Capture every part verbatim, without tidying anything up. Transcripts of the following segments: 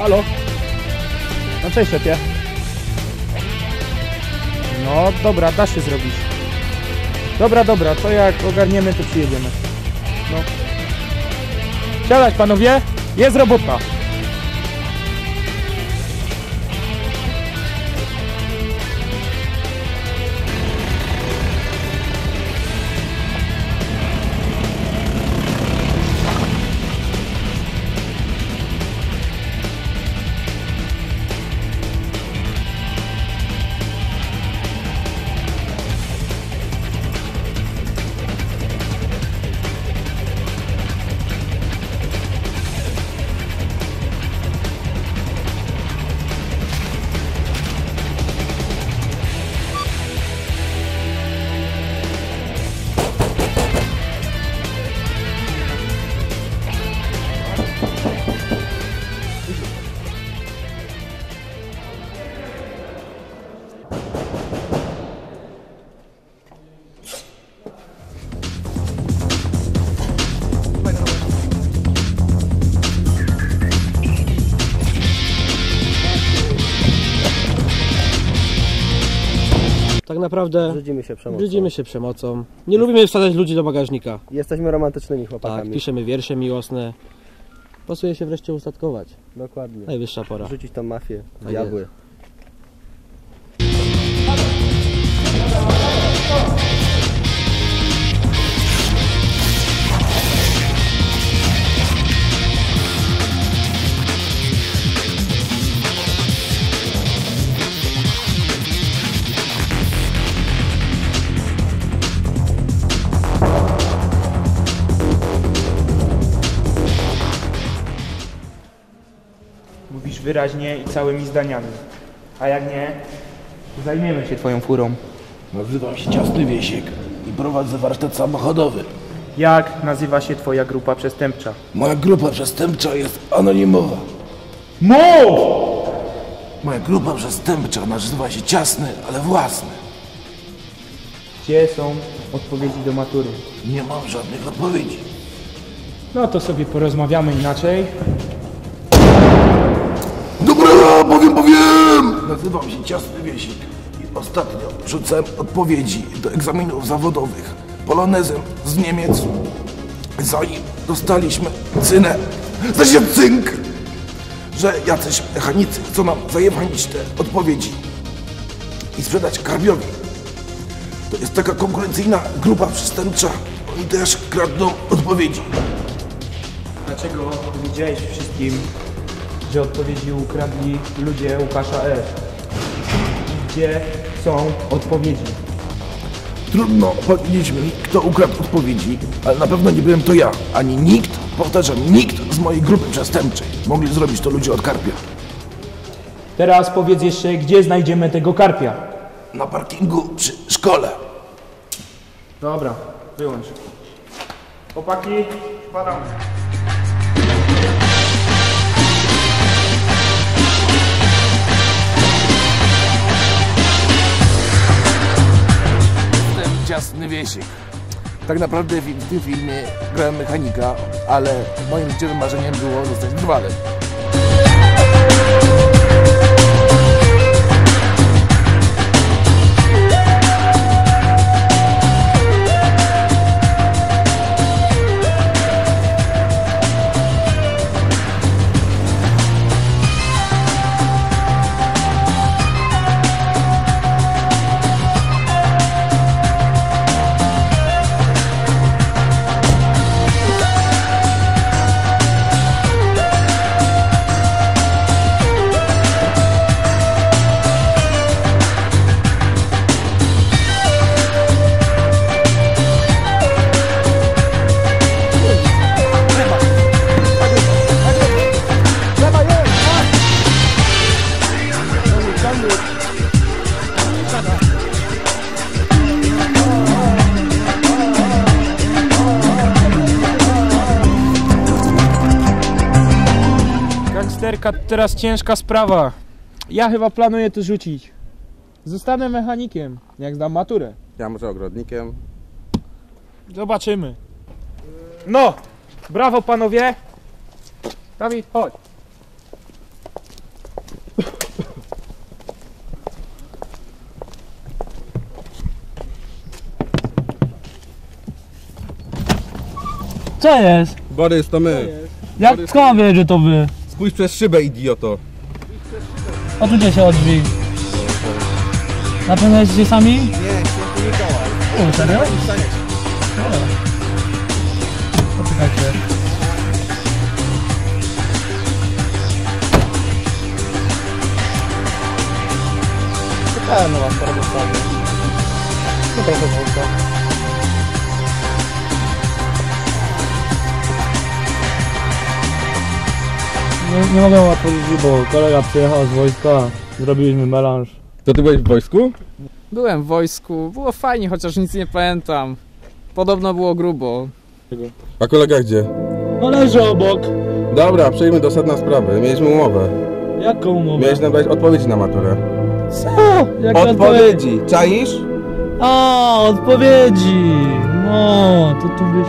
Halo? No cześć, szefie. No dobra, da się zrobić. Dobra, dobra, to jak ogarniemy, to przyjedziemy. No. Siadać, panowie, jest robota. Tak naprawdę brzydzimy się przemocą. Brzydzimy się przemocą. Nie lubimy wsadzać ludzi do bagażnika. Jesteśmy romantycznymi chłopakami. Tak, piszemy wiersze miłosne. Pasuje się wreszcie ustatkować. Dokładnie. Najwyższa pora. Rzucić tą mafię, Tak diabły. jest. Mówisz wyraźnie i całymi zdaniami. A jak nie, to zajmiemy się twoją furą. Nazywam się Ciasny Wiesiek i prowadzę warsztat samochodowy. Jak nazywa się twoja grupa przestępcza? Moja grupa przestępcza jest anonimowa. Mów! Moja grupa przestępcza nazywa się Ciasny, ale własny. Gdzie są odpowiedzi do matury? Nie mam żadnych odpowiedzi. No to sobie porozmawiamy inaczej. Dobra, powiem, powiem! Nazywam się Ciasny Wiesiek i ostatnio rzucałem odpowiedzi do egzaminów zawodowych polonezem z Niemiec, zanim dostaliśmy cynę, znaczy cynk, że jacyś mechanicy chcą nam zajebanić te odpowiedzi i sprzedać Karbiowi. To jest taka konkurencyjna grupa przestępcza, oni też kradną odpowiedzi. Dlaczego powiedziałeś wszystkim, że odpowiedzi ukradli ludzie Łukasza R? Gdzie są odpowiedzi? Trudno powiedzieć mi, kto ukradł odpowiedzi, ale na pewno nie byłem to ja, ani nikt, powtarzam, nikt z mojej grupy przestępczej. Mogli zrobić to ludzie od Karpia. Teraz powiedz jeszcze, gdzie znajdziemy tego Karpia? Na parkingu przy szkole. Dobra, wyłącz. Chłopaki, spadamy. Ciasny Wiesiek. Tak naprawdę w tym filmie grałem mechanika, ale moim życiowym marzeniem było zostać drwalem. Gangsterka, teraz ciężka sprawa. Ja chyba planuję to rzucić. Zostanę mechanikiem, jak zdam maturę. Ja może ogrodnikiem. Zobaczymy. No, brawo panowie. Dawid, chodź. Co jest? Borys, to my. Jak skąd mam wiedzieć, że to wy? Spójrz przez szybę, idioto. Odsuńcie się od drzwi. Na pewno jesteście sami? Nie, święty Mikołaj. O, serio? Poczekajcie. Czekałem na was parę dostanie. No trochę wąska. Nie, nie mogę otworzyć drzwi, bo kolega przyjechał z wojska. Zrobiliśmy melanż. To ty byłeś w wojsku? Byłem w wojsku, było fajnie, chociaż nic nie pamiętam. Podobno było grubo. A kolega gdzie? No leży obok. Dobra, przejdźmy do sedna sprawy. Mieliśmy umowę. Jaką umowę? Miałeś nam dać odpowiedzi na maturę. Co? Jakie odpowiedzi? Czaisz? A, odpowiedzi! No, to tu byś...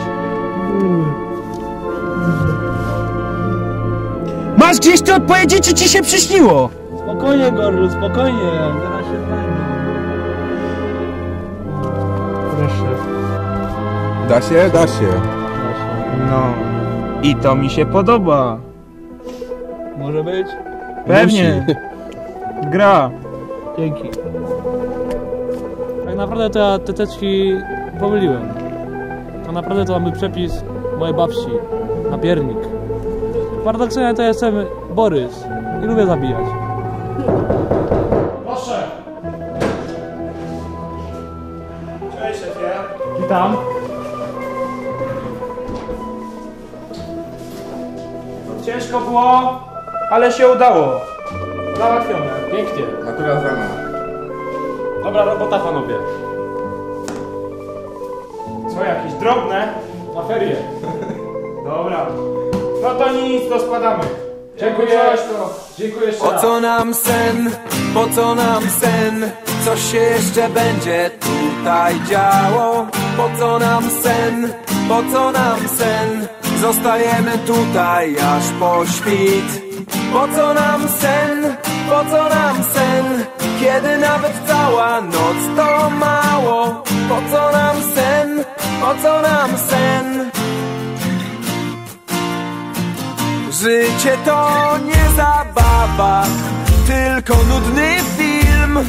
Masz gdzieś te odpowiedzi, czy ci się przyśniło? Spokojnie, Gorlu, spokojnie. Zaraz się znajdę. Proszę. Da się? Da się. No. I to mi się podoba. Może być? Pewnie. Gra. Dzięki. Tak naprawdę to ja te teczki pomyliłem. Tak naprawdę to mamy przepis mojej babci na piernik. Paradoksalnie to jestem Borys i lubię zabijać. Proszę! Cześć, szefie. Witam. Ciężko było, ale się udało. Załatwione. Pięknie. Matura zdana. Dobra robota, panowie. Co, jakieś drobne? Na ferie. Dobra. No to nic, to składamy. Dziękuję. Coś to... Dziękuję jeszcze Po raz. co nam sen, po co nam sen, co się jeszcze będzie tutaj działo? Po co nam sen, po co nam sen, zostajemy tutaj aż po świt. Po co nam sen, po co nam sen, kiedy nawet cała noc to mało. Po co nam sen, po co nam sen? Życie to nie zabawa, tylko nudny film.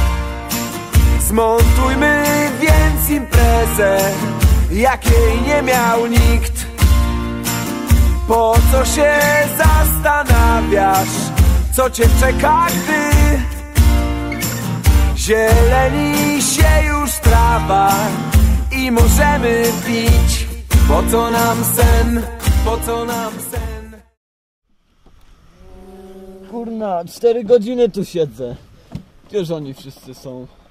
Zmontujmy więc imprezę, jakiej nie miał nikt. Po co się zastanawiasz, co cię czeka, gdy zieleni się już trawa i możemy pić. Po co nam sen, po co nam sen? Kurna, cztery godziny tu siedzę. Gdzież oni wszyscy są?